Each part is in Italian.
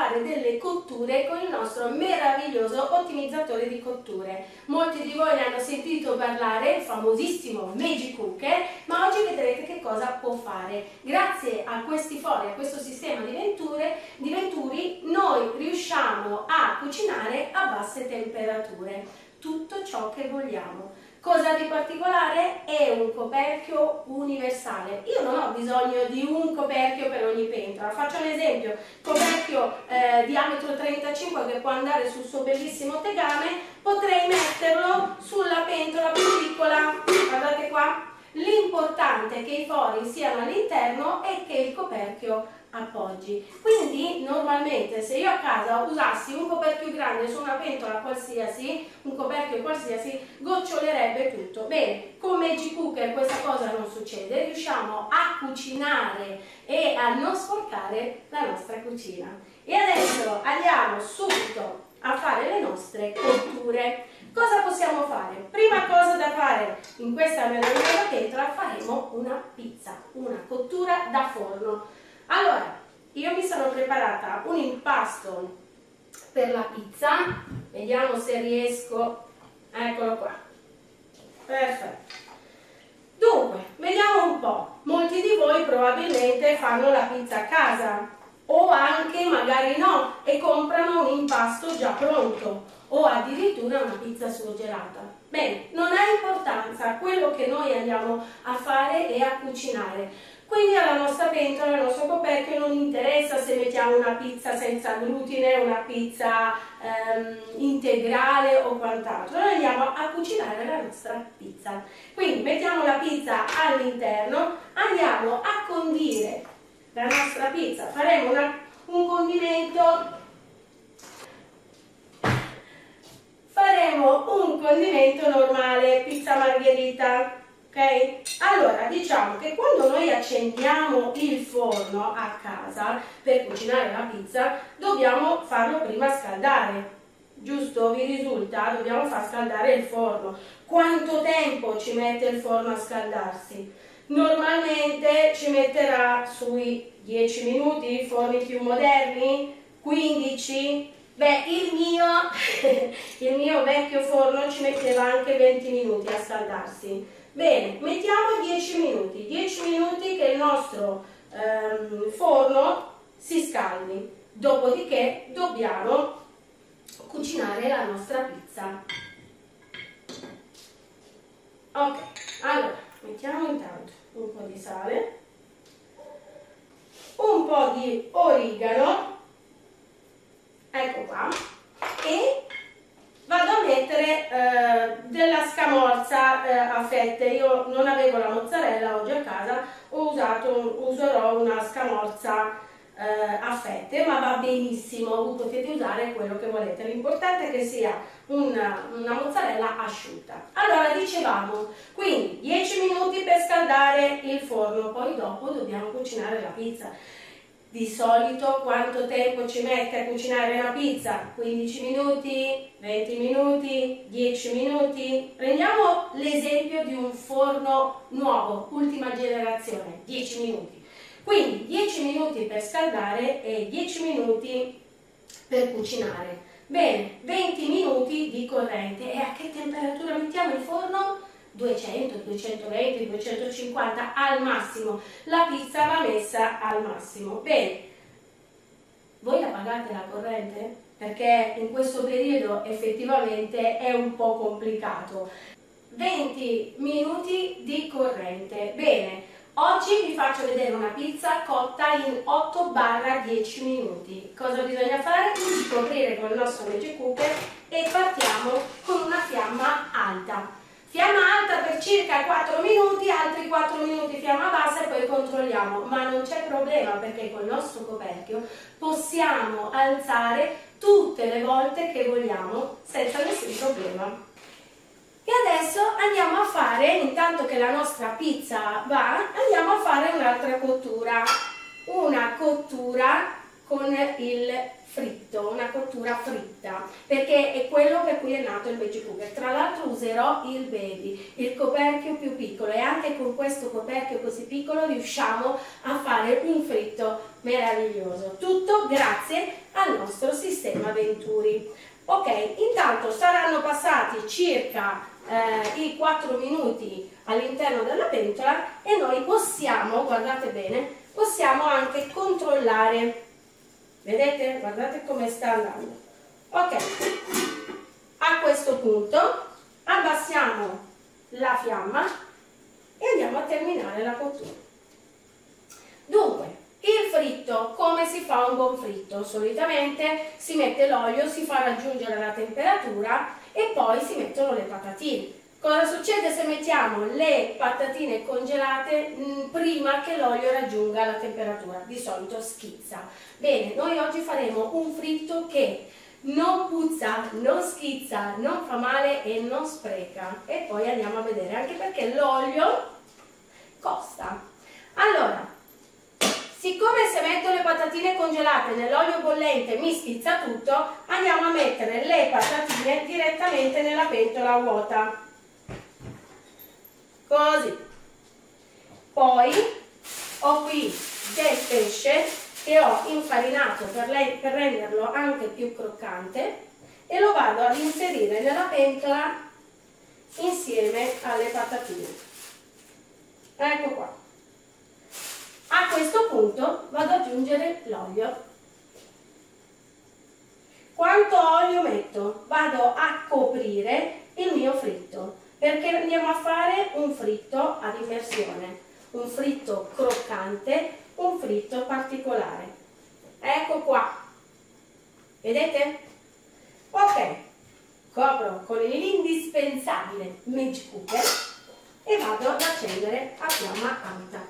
fare delle cotture con il nostro meraviglioso ottimizzatore di cotture. Molti di voi ne hanno sentito parlare, il famosissimo Magic Cooker, ma oggi vedrete che cosa può fare. Grazie a questi fori, a questo sistema di venturi, noi riusciamo a cucinare a basse temperature tutto ciò che vogliamo. Cosa di particolare? È un coperchio universale. Io non ho bisogno di un coperchio per ogni pentola. Faccio un esempio: coperchio diametro 35 che può andare sul suo bellissimo tegame, potrei metterlo sulla pentola più piccola. Guardate qua. L'importante è che i fori siano all'interno e che il coperchio appoggi. Quindi normalmente se io a casa usassi un coperchio grande su una pentola qualsiasi, un coperchio qualsiasi, gocciolerebbe tutto. Bene, con Magic Cooker questa cosa non succede, riusciamo a cucinare e a non sporcare la nostra cucina. E adesso andiamo subito a fare le nostre cotture. Cosa possiamo fare? Prima cosa da fare in questa meravigliosa pentola, faremo una pizza, una cottura da forno. Allora, io mi sono preparata un impasto per la pizza, vediamo se riesco, eccolo qua, perfetto. Dunque, vediamo un po', molti di voi probabilmente fanno la pizza a casa, o anche magari no, e comprano un impasto già pronto, o addirittura una pizza surgelata. Bene, non ha importanza, quello che noi andiamo a fare è a cucinare. Quindi alla nostra pentola, al nostro coperchio non interessa se mettiamo una pizza senza glutine, una pizza integrale o quant'altro. Noi andiamo a cucinare la nostra pizza. Quindi mettiamo la pizza all'interno, andiamo a condire la nostra pizza. Faremo un condimento. Faremo un condimento normale, pizza margherita. Ok? Allora, diciamo che quando noi accendiamo il forno a casa per cucinare la pizza, dobbiamo farlo prima scaldare, giusto? Vi risulta? Dobbiamo far scaldare il forno. Quanto tempo ci mette il forno a scaldarsi? Normalmente ci metterà sui 10 minuti, forni più moderni, 15. Beh, il mio vecchio forno ci metteva anche 20 minuti a scaldarsi. Bene, mettiamo 10 minuti che il nostro forno si scaldi, dopodiché dobbiamo cucinare la nostra pizza. Ok, allora, mettiamo intanto un po' di sale, un po' di origano, ecco qua, e vado a mettere della scamorza a fette. Io non avevo la mozzarella oggi a casa, userò una scamorza a fette, ma va benissimo, voi potete usare quello che volete, l'importante è che sia una mozzarella asciutta. Allora, dicevamo, quindi 10 minuti per scaldare il forno, poi dopo dobbiamo cucinare la pizza. Di solito quanto tempo ci mette a cucinare una pizza? 15 minuti, 20 minuti, 10 minuti? Prendiamo l'esempio di un forno nuovo, ultima generazione, 10 minuti. Quindi 10 minuti per scaldare e 10 minuti per cucinare. Bene, 20 minuti di corrente. E a che temperatura mettiamo il forno? 200, 220, 250 al massimo. La pizza va messa al massimo. Bene, voi la pagate la corrente? Perché in questo periodo effettivamente è un po' complicato. 20 minuti di corrente. Bene, oggi vi faccio vedere una pizza cotta in 8-10 minuti. Cosa bisogna fare? Scoprire con il nostro Magic Cooker e partiamo con una fiamma alta. Fiamma alta per circa 4 minuti, altri 4 minuti fiamma bassa e poi controlliamo, ma non c'è problema perché col nostro coperchio possiamo alzare tutte le volte che vogliamo senza nessun problema. E adesso andiamo a fare, intanto che la nostra pizza va, andiamo a fare un'altra cottura, una cottura con il fritto, una cottura fritta, perché è quello per cui è nato il Magic Cooker. Tra l'altro userò il baby, il coperchio più piccolo, e anche con questo coperchio così piccolo riusciamo a fare un fritto meraviglioso. Tutto grazie al nostro sistema Venturi. Ok, intanto saranno passati circa i 4 minuti all'interno della pentola e noi possiamo, guardate bene, possiamo anche controllare. Vedete? Guardate come sta andando. Ok, a questo punto abbassiamo la fiamma e andiamo a terminare la cottura. Dunque, il fritto, come si fa un buon fritto? Solitamente si mette l'olio, si fa raggiungere la temperatura e poi si mettono le patatine. Cosa succede se mettiamo le patatine congelate prima che l'olio raggiunga la temperatura? Di solito schizza. Bene, noi oggi faremo un fritto che non puzza, non schizza, non fa male e non spreca. E poi andiamo a vedere, anche perché l'olio costa. Allora, siccome se metto le patatine congelate nell'olio bollente mi schizza tutto, andiamo a mettere le patatine direttamente nella pentola vuota. Così. Poi ho qui del pesce che ho infarinato per renderlo anche più croccante e lo vado ad inserire nella pentola insieme alle patatine. Ecco qua. A questo punto vado ad aggiungere l'olio. Quanto olio metto? Vado a coprire il mio fritto, perché andiamo a fare un fritto ad immersione, un fritto croccante, un fritto particolare. Ecco qua. Vedete? Ok. Copro con l'indispensabile Magic Cooker e vado ad accendere a fiamma alta.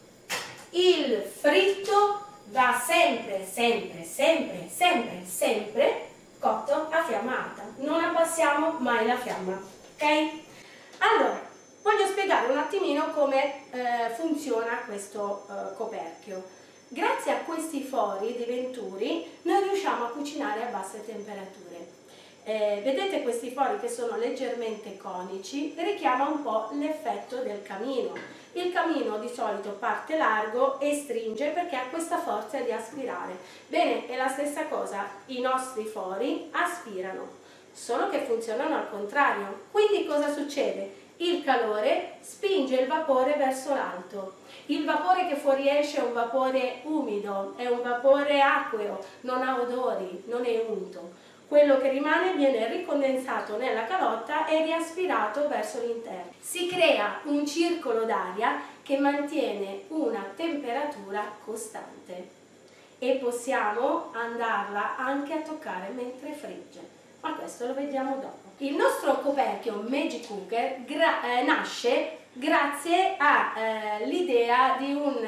Il fritto va sempre, sempre, sempre, sempre, sempre cotto a fiamma alta. Non abbassiamo mai la fiamma, ok? Allora, voglio spiegare un attimino come funziona questo coperchio. Grazie a questi fori di Venturi noi riusciamo a cucinare a basse temperature. Vedete questi fori che sono leggermente conici, richiama un po' l'effetto del camino. Il camino di solito parte largo e stringe perché ha questa forza di aspirare. Bene, è la stessa cosa, i nostri fori aspirano, solo che funzionano al contrario. Quindi cosa succede? Il calore spinge il vapore verso l'alto. Il vapore che fuoriesce è un vapore umido, è un vapore acqueo, non ha odori, non è unto. Quello che rimane viene ricondensato nella calotta e riaspirato verso l'interno. Si crea un circolo d'aria che mantiene una temperatura costante e possiamo andarla anche a toccare mentre frigge, ma questo lo vediamo dopo. Il nostro coperchio Magic Cooker nasce grazie all'idea di un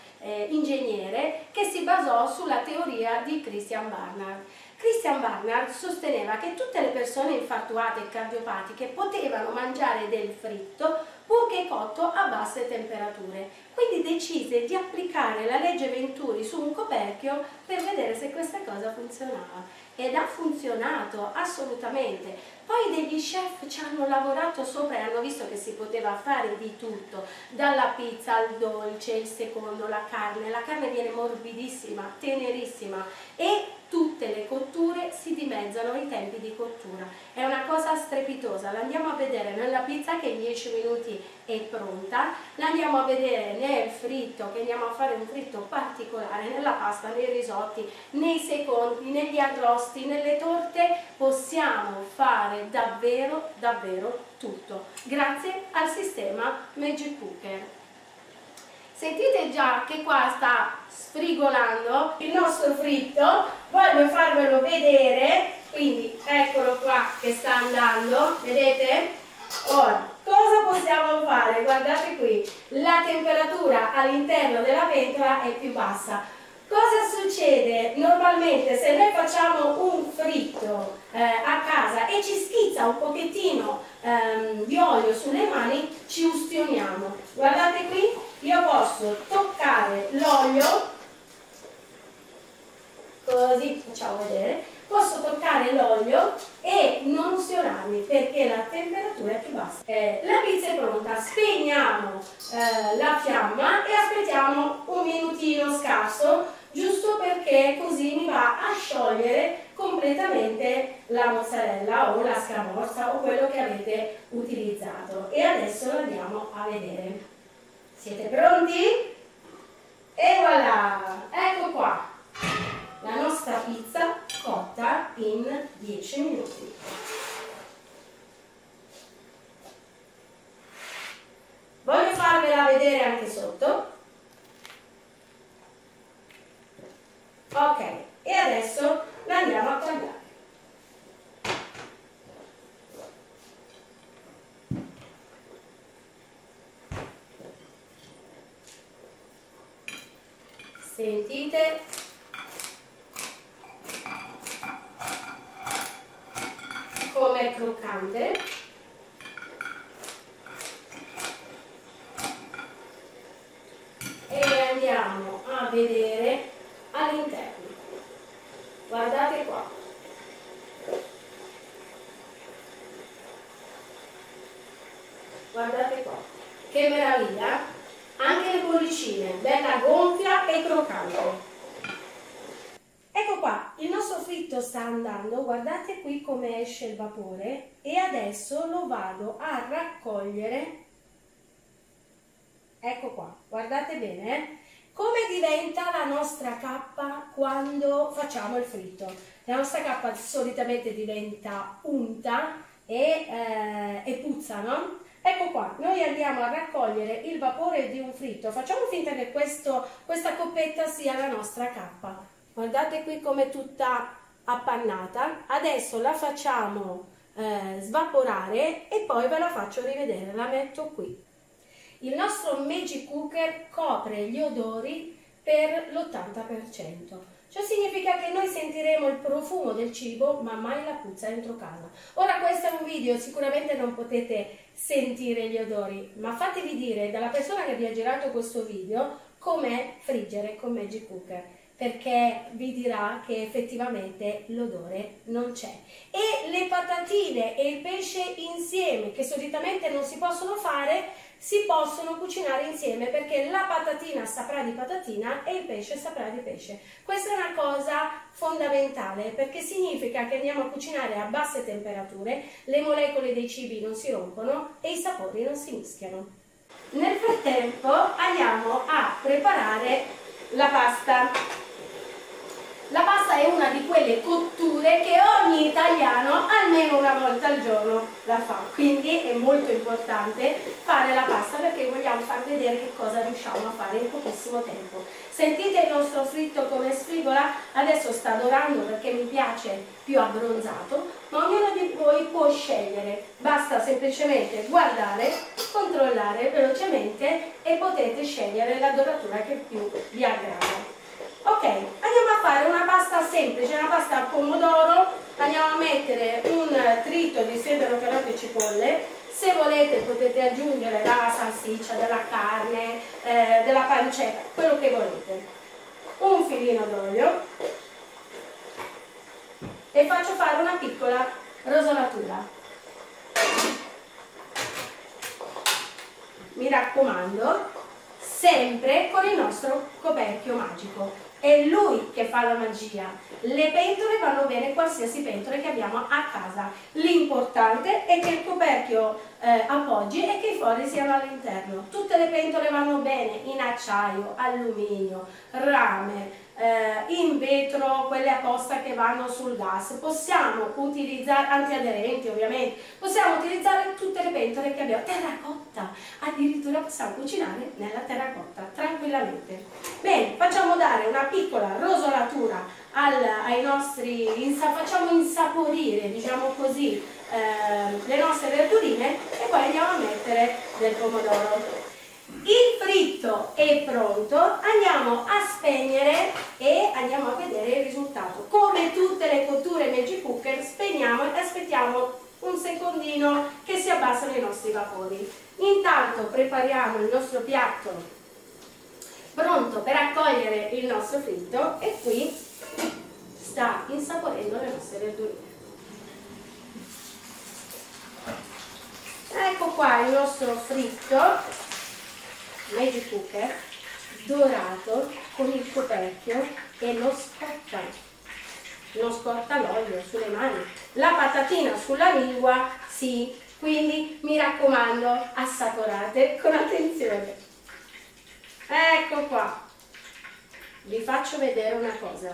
ingegnere che si basò sulla teoria di Christian Barnard. Christian Barnard sosteneva che tutte le persone infartuate e cardiopatiche potevano mangiare del fritto purché cotto a basse temperature. Quindi decise di applicare la legge Venturi su un coperchio per vedere se questa cosa funzionava. Ed ha funzionato assolutamente. Poi degli chef ci hanno lavorato sopra e hanno visto che si poteva fare di tutto, dalla pizza al dolce, il secondo, la carne viene morbidissima, tenerissima e tutte le cotture si dimezzano i tempi di cottura. È una cosa strepitosa, la andiamo a vedere nella pizza che in 10 minuti è pronta, la andiamo a vedere nel fritto, che andiamo a fare un fritto particolare, nella pasta, nei risotti, nei secondi, negli arrosti, nelle torte, possiamo fare davvero, davvero tutto, grazie al sistema Magic Cooker. Sentite già che qua sta sfrigolando il nostro fritto, voglio farvelo vedere, quindi eccolo qua che sta andando, vedete? Ora, cosa possiamo fare? Guardate qui, la temperatura all'interno della pentola è più bassa. Cosa succede? Normalmente se noi facciamo un fritto a casa e ci schizza un pochettino di olio sulle mani, ci ustioniamo. Guardate qui, io posso toccare l'olio, così facciamo vedere, posso toccare l'olio e non ustionarmi perché la temperatura è più bassa. La pizza è pronta, spegniamo la fiamma e aspettiamo un minutino scarso, giusto perché così mi va a sciogliere completamente la mozzarella o la scamorza o quello che avete utilizzato. E adesso lo andiamo a vedere. Siete pronti? E voilà! Ecco qua la nostra pizza cotta in 10 minuti. Voglio farvela vedere anche sotto. Ok, e adesso la andiamo a tagliare. Sentite com'è croccante. E andiamo a vedere all'interno. Guardate qua. Guardate qua. Che meraviglia! Anche le bollicine, bella gonfia e croccante. Ecco qua, il nostro fritto sta andando, guardate qui come esce il vapore e adesso lo vado a raccogliere. Ecco qua, guardate bene, come diventa la nostra cappa quando facciamo il fritto. La nostra cappa solitamente diventa unta e puzza, no? Ecco qua, noi andiamo a raccogliere il vapore di un fritto, facciamo finta che questa coppetta sia la nostra cappa. Guardate qui come è tutta appannata, adesso la facciamo svaporare e poi ve la faccio rivedere, la metto qui. Il nostro Magic Cooker copre gli odori per l'80%. Ciò significa che noi sentiremo il profumo del cibo, ma mai la puzza dentro casa. Ora questo è un video, sicuramente non potete sentire gli odori, ma fatevi dire dalla persona che vi ha girato questo video com'è friggere con Magic Cooker, perché vi dirà che effettivamente l'odore non c'è. E le patatine e il pesce insieme, che solitamente non si possono fare, si possono cucinare insieme perché la patatina saprà di patatina e il pesce saprà di pesce. Questa è una cosa fondamentale perché significa che andiamo a cucinare a basse temperature, le molecole dei cibi non si rompono e i sapori non si mischiano. Nel frattempo andiamo a preparare la pasta. La pasta è una di quelle cotture che ogni italiano almeno una volta al giorno la fa, quindi è molto importante fare la pasta perché vogliamo far vedere che cosa riusciamo a fare in pochissimo tempo. Sentite il nostro fritto come sfrigola? Adesso sta dorando perché mi piace più abbronzato, ma ognuno di voi può scegliere, basta semplicemente guardare, controllare velocemente e potete scegliere la doratura che più vi aggrada. Ok, andiamo a fare una pasta semplice, una pasta al pomodoro, andiamo a mettere un trito di sedano, carote e cipolle, se volete potete aggiungere la salsiccia, della carne, della pancetta, quello che volete, un filino d'olio e faccio fare una piccola rosolatura. Mi raccomando, sempre con il nostro coperchio magico. È lui che fa la magia. Le pentole vanno bene, qualsiasi pentola che abbiamo a casa. L'importante è che il coperchio appoggi e che i fori siano all'interno. Tutte le pentole vanno bene in acciaio, alluminio, rame, in vetro, quelle apposta che vanno sul gas. Possiamo utilizzare, antiaderenti ovviamente, possiamo utilizzare tutte le pentole che abbiamo. Terracotta, addirittura possiamo cucinare nella terracotta tranquillamente. Bene, facciamo dare una piccola rosolatura ai nostri, facciamo insaporire, diciamo così, le nostre verdurine e poi andiamo a mettere del pomodoro. Il fritto è pronto, andiamo a spegnere e andiamo a vedere il risultato. Come tutte le cotture Magic Cooker, spegniamo e aspettiamo un secondino che si abbassano i nostri vapori. Intanto prepariamo il nostro piatto pronto per accogliere il nostro fritto e qui sta insaporendo le nostre verdurine. Ecco qua il nostro fritto Magic Cooker dorato con il coperchio e non scotta l'olio sulle mani. La patatina sulla lingua, sì, quindi mi raccomando, assaporate con attenzione. Ecco qua, vi faccio vedere una cosa.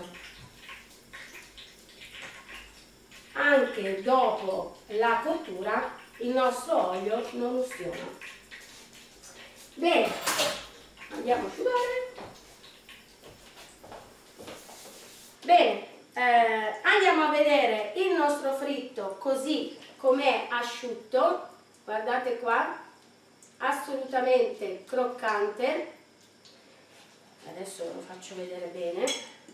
Anche dopo la cottura il nostro olio non ustiona. Bene, andiamo a asciugare. Bene, andiamo a vedere il nostro fritto così com'è asciutto. Guardate qua, assolutamente croccante. Adesso lo faccio vedere bene.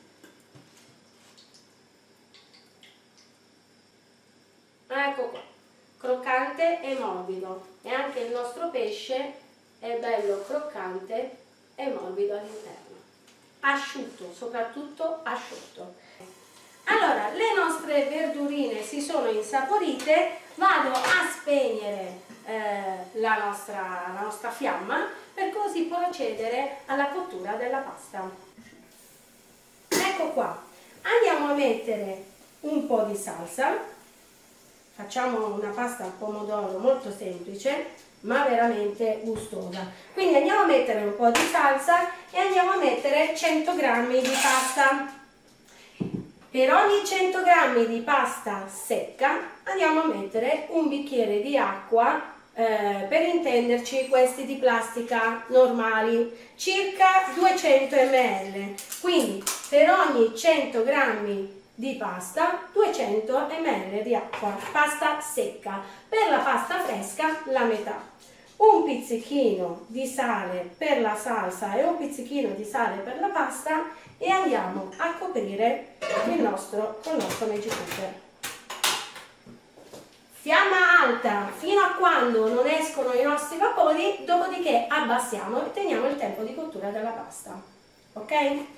Ecco qua, croccante e morbido, e anche il nostro pesce è bello croccante e morbido all'interno, asciutto, soprattutto asciutto. Allora, le nostre verdurine si sono insaporite, vado a spegnere la nostra fiamma per così procedere alla cottura della pasta. Ecco qua, andiamo a mettere un po' di salsa. Facciamo una pasta al pomodoro molto semplice ma veramente gustosa, quindi andiamo a mettere un po' di salsa e andiamo a mettere 100 g di pasta. Per ogni 100 g di pasta secca andiamo a mettere un bicchiere di acqua, per intenderci questi di plastica normali, circa 200 ml, quindi per ogni 100 g di pasta 200 ml di acqua, pasta secca. Per la pasta fresca la metà. Un pizzichino di sale per la salsa e un pizzichino di sale per la pasta e andiamo a coprire col nostro Magic Cooker. Fiamma alta fino a quando non escono i nostri vapori, dopodiché abbassiamo e teniamo il tempo di cottura della pasta. Ok?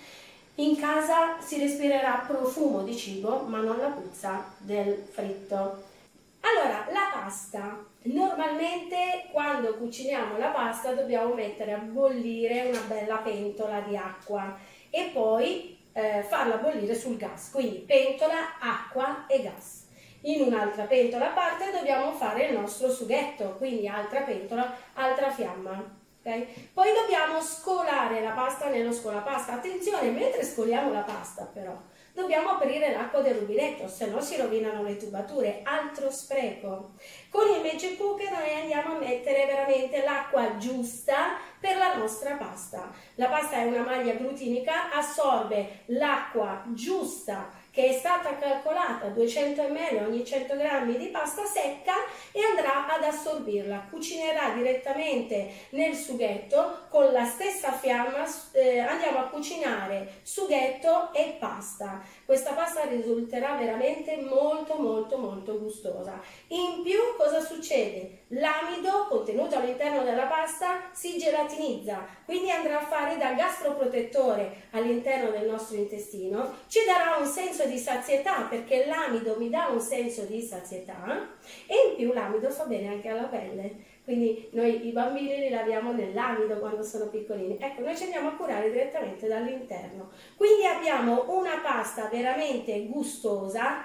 In casa si respirerà profumo di cibo, ma non la puzza del fritto. Allora, la pasta. Normalmente quando cuciniamo la pasta dobbiamo mettere a bollire una bella pentola di acqua e poi farla bollire sul gas. Quindi pentola, acqua e gas. In un'altra pentola a parte dobbiamo fare il nostro sughetto, quindi altra pentola, altra fiamma. Okay? Poi dobbiamo scolare la pasta nello scolapasta. Attenzione, mentre scoliamo la pasta però dobbiamo aprire l'acqua del rubinetto, se no si rovinano le tubature, altro spreco. Con il Magic Cooker noi andiamo a mettere veramente l'acqua giusta per la nostra pasta. La pasta è una maglia glutinica, assorbe l'acqua giusta che è stata calcolata 200 ml ogni 100 g di pasta secca e andrà ad assorbirla. Cucinerà direttamente nel sughetto con la stessa fiamma, andiamo a cucinare sughetto e pasta. Questa pasta risulterà veramente molto gustosa. In più cosa succede? L'amido contenuto all'interno della pasta si gelatinizza, quindi andrà a fare da gastroprotettore all'interno del nostro intestino, ci darà un senso di sazietà perché l'amido mi dà un senso di sazietà e in più l'amido fa bene anche alla pelle. Quindi noi i bambini li laviamo nell'amido quando sono piccolini. Ecco, noi ci andiamo a curare direttamente dall'interno. Quindi abbiamo una pasta veramente gustosa,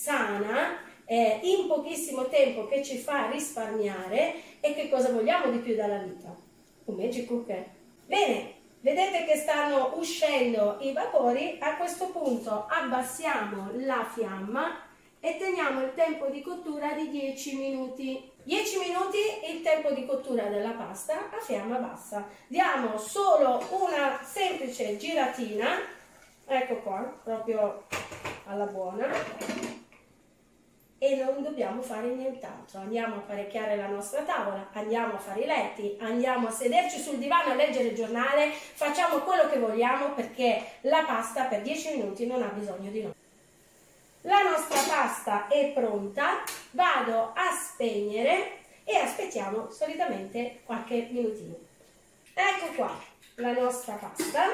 sana, in pochissimo tempo che ci fa risparmiare. E che cosa vogliamo di più dalla vita? Un Magic Cooker. Bene, vedete che stanno uscendo i vapori. A questo punto abbassiamo la fiamma e teniamo il tempo di cottura di 10 minuti. 10 minuti il tempo di cottura della pasta a fiamma bassa. Diamo solo una semplice giratina, ecco qua, proprio alla buona, e non dobbiamo fare nient'altro. Andiamo a apparecchiare la nostra tavola, andiamo a fare i letti, andiamo a sederci sul divano a leggere il giornale, facciamo quello che vogliamo perché la pasta per 10 minuti non ha bisogno di noi. La nostra pasta è pronta, vado a spegnere e aspettiamo solitamente qualche minutino. Ecco qua la nostra pasta.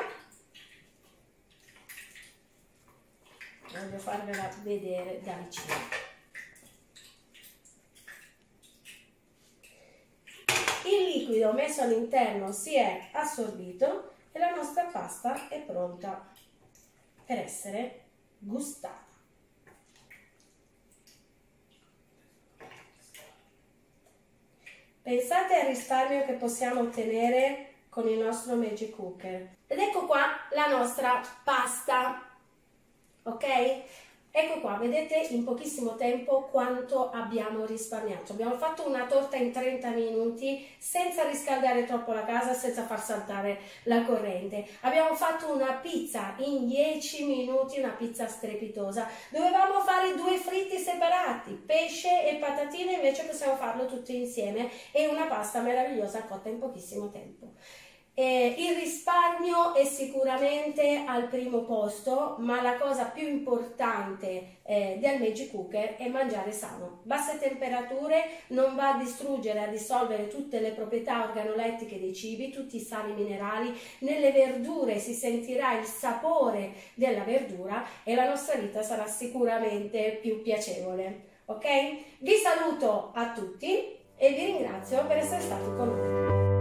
Voglio farvela vedere da vicino. Il liquido messo all'interno si è assorbito e la nostra pasta è pronta. Ok? per essere gustata. Pensate al risparmio che possiamo ottenere con il nostro Magic Cooker. Ed ecco qua la nostra pasta, ok? Ecco qua, vedete in pochissimo tempo quanto abbiamo risparmiato. Abbiamo fatto una torta in 30 minuti senza riscaldare troppo la casa, senza far saltare la corrente. Abbiamo fatto una pizza in 10 minuti, una pizza strepitosa. Dovevamo fare 2 fritti separati, pesce e patatine, invece possiamo farlo tutti insieme, e una pasta meravigliosa cotta in pochissimo tempo. Il risparmio è sicuramente al primo posto, ma la cosa più importante del Magic Cooker è mangiare sano. Basse temperature non va a distruggere, a dissolvere tutte le proprietà organolettiche dei cibi, tutti i sali minerali. Nelle verdure si sentirà il sapore della verdura e la nostra vita sarà sicuramente più piacevole. Ok? Vi saluto a tutti e vi ringrazio per essere stati con noi.